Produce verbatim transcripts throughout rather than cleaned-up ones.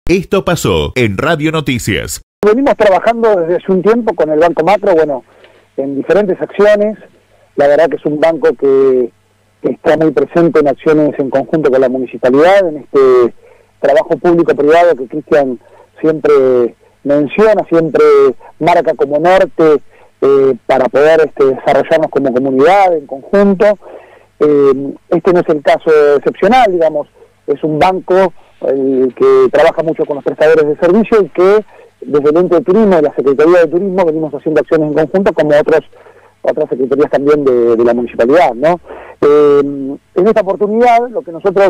Esto pasó en Radio Noticias. Venimos trabajando desde hace un tiempo con el Banco Macro, bueno, en diferentes acciones. La verdad que es un banco que, que está muy presente en acciones en conjunto con la municipalidad, en este trabajo público-privado que Cristian siempre menciona, siempre marca como norte eh, para poder este, desarrollarnos como comunidad en conjunto. Eh, este no es el caso excepcional, digamos, es un banco el que trabaja mucho con los prestadores de servicio y que desde el ente de turismo y la Secretaría de Turismo venimos haciendo acciones en conjunto como otros otras secretarías también de, de la municipalidad, ¿no? Eh, en esta oportunidad lo que nosotros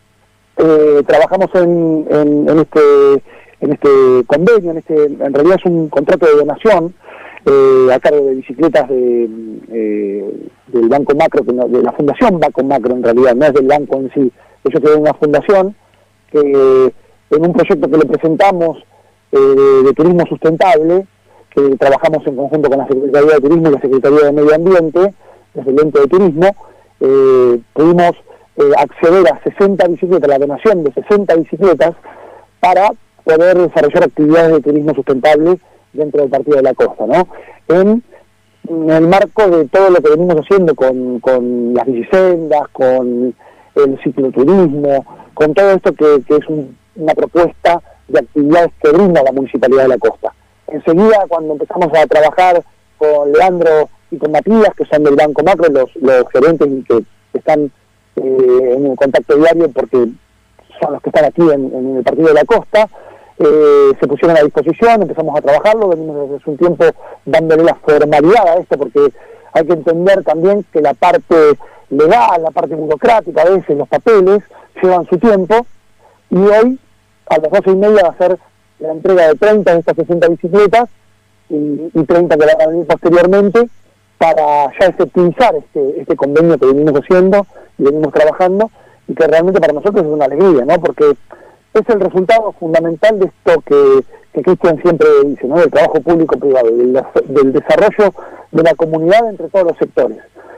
eh, trabajamos en, en, en este en este convenio, en este en realidad es un contrato de donación eh, a cargo de bicicletas de, eh, del Banco Macro, que no, de la Fundación Banco Macro en realidad, no es del banco en sí. Ellos tienen una fundación que en un proyecto que le presentamos eh, de, de turismo sustentable, que trabajamos en conjunto con la Secretaría de Turismo y la Secretaría de Medio Ambiente, desde el ente de turismo, eh, pudimos eh, acceder a sesenta bicicletas, la donación de sesenta bicicletas, para poder desarrollar actividades de turismo sustentable dentro del Partido de la Costa, ¿no? En, en el marco de todo lo que venimos haciendo con, con las bicisendas, con el cicloturismo, con todo esto que, que es un, una propuesta de actividades que brinda la Municipalidad de la Costa. Enseguida, cuando empezamos a trabajar con Leandro y con Matías, que son del Banco Macro, los, los gerentes que están eh, en contacto diario porque son los que están aquí en, en el Partido de la Costa, eh, se pusieron a disposición, empezamos a trabajarlo, venimos desde hace un tiempo dándole la formalidad a esto, porque hay que entender también que la parte legal, la parte burocrática, a veces los papeles, llevan su tiempo, y hoy a las doce y media va a ser la entrega de treinta de estas sesenta bicicletas y, y treinta que van a venir posteriormente para ya efectivizar este, este convenio que venimos haciendo y venimos trabajando, y que realmente para nosotros es una alegría, ¿no? Porque es el resultado fundamental de esto que, que Cristian siempre dice, ¿no? Del trabajo público-privado, del, del desarrollo de la comunidad entre todos los sectores.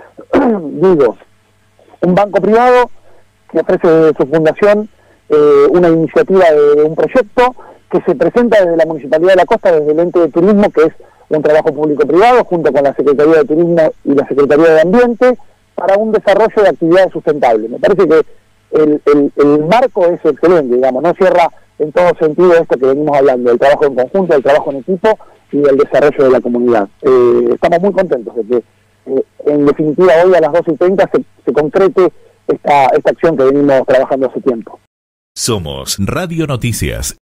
Digo, un banco privado que ofrece desde su fundación eh, una iniciativa de, de un proyecto que se presenta desde la Municipalidad de la Costa, desde el ente de turismo, que es un trabajo público-privado, junto con la Secretaría de Turismo y la Secretaría de Ambiente, para un desarrollo de actividades sustentables. Me parece que el, el, el marco es excelente, digamos, no cierra en todo sentido esto que venimos hablando, del trabajo en conjunto, del trabajo en equipo y del desarrollo de la comunidad. Eh, estamos muy contentos de que, eh, en definitiva, hoy a las doce y treinta se, se concrete esta, esta acción que venimos trabajando hace tiempo. Somos Radio Noticias.